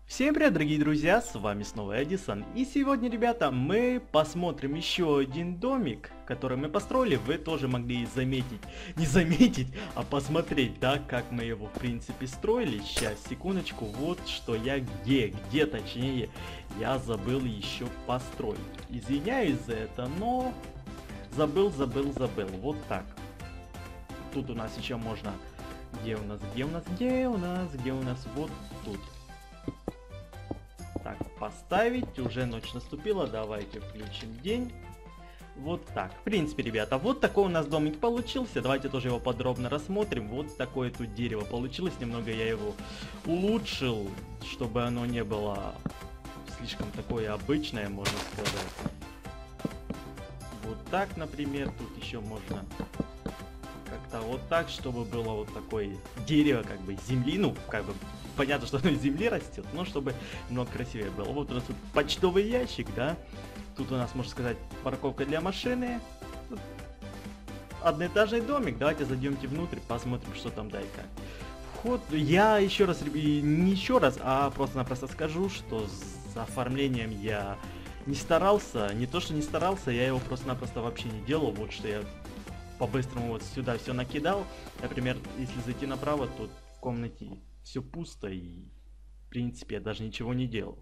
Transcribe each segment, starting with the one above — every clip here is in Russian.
Всем привет, дорогие друзья, с вами снова Эдисон. И сегодня, ребята, мы посмотрим еще один домик, который мы построили. Вы тоже могли заметить, не заметить, а посмотреть, да, как мы его, в принципе, строили. Сейчас, секундочку, вот что я где точнее, я забыл еще построить. Извиняюсь за это, но забыл. Вот так. Тут у нас еще можно... Где у нас? Вот тут. Так, поставить, уже ночь наступила, давайте включим день. Вот так. В принципе, ребята, вот такой у нас домик получился. Давайте тоже его подробно рассмотрим. Вот такое тут дерево получилось. Немного я его улучшил, чтобы оно не было слишком такое обычное, можно сказать. Вот так, например, тут еще можно как-то вот так, чтобы было вот такое дерево, как бы земли, ну, как бы понятно, что оно из земли растет, но чтобы немного красивее было. Вот у нас тут почтовый ящик, да. Тут у нас, можно сказать, парковка для машины. Тут одноэтажный домик. Давайте зайдемте внутрь, посмотрим, что там, да и как. Вход. Я еще раз, не еще раз, а просто-напросто скажу, что с оформлением я не старался. Не то, что не старался, я его просто-напросто вообще не делал. Вот что я по-быстрому вот сюда все накидал. Например, если зайти направо, то в комнате все пусто и, в принципе, я даже ничего не делал.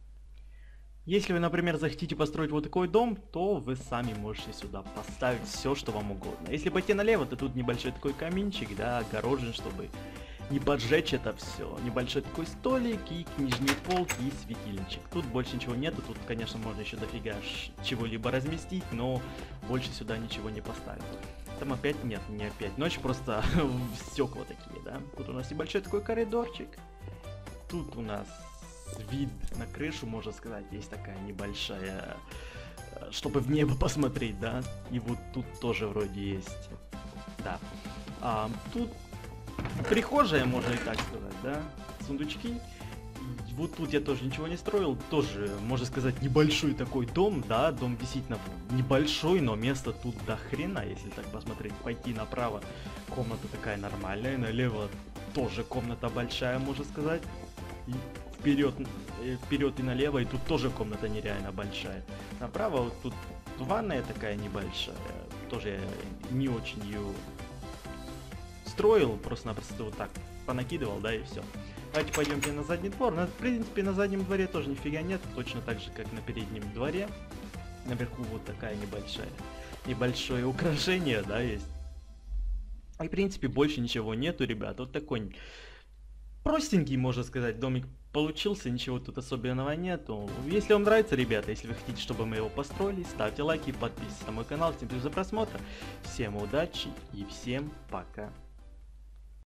Если вы, например, захотите построить вот такой дом, то вы сами можете сюда поставить все, что вам угодно. Если пойти налево, то тут небольшой такой каминчик, да, огорожен, чтобы не поджечь это все. Небольшой такой столик и книжный полк и светильничек. Тут больше ничего нету, тут, конечно, можно еще дофига чего-либо разместить, но больше сюда ничего не поставил. Там опять нет, не опять ночь, просто стекла такие, да. Тут у нас небольшой такой коридорчик. Тут у нас вид на крышу, можно сказать, есть такая небольшая, чтобы в небо посмотреть, да. И вот тут тоже вроде есть, да. Тут прихожая, можно и так сказать, да. Сундучки. Вот тут я тоже ничего не строил, тоже, можно сказать, небольшой такой дом, да, дом действительно небольшой, но место тут до хрена, если так посмотреть, пойти направо, комната такая нормальная, налево тоже комната большая, можно сказать, и вперед и налево, и тут тоже комната нереально большая, направо вот тут ванная такая небольшая, тоже я не очень ее строил, просто-напросто вот так понакидывал, да, и все. Давайте пойдемте на задний двор. В принципе, на заднем дворе тоже нифига нет. Точно так же, как на переднем дворе. Наверху вот такая небольшое украшение, да, есть. И, в принципе, больше ничего нету, ребят. Вот такой простенький, можно сказать, домик получился. Ничего тут особенного нету. Если вам нравится, ребята, если вы хотите, чтобы мы его построили, ставьте лайки, подписывайтесь на мой канал. Всем спасибо за просмотр. Всем удачи и всем пока.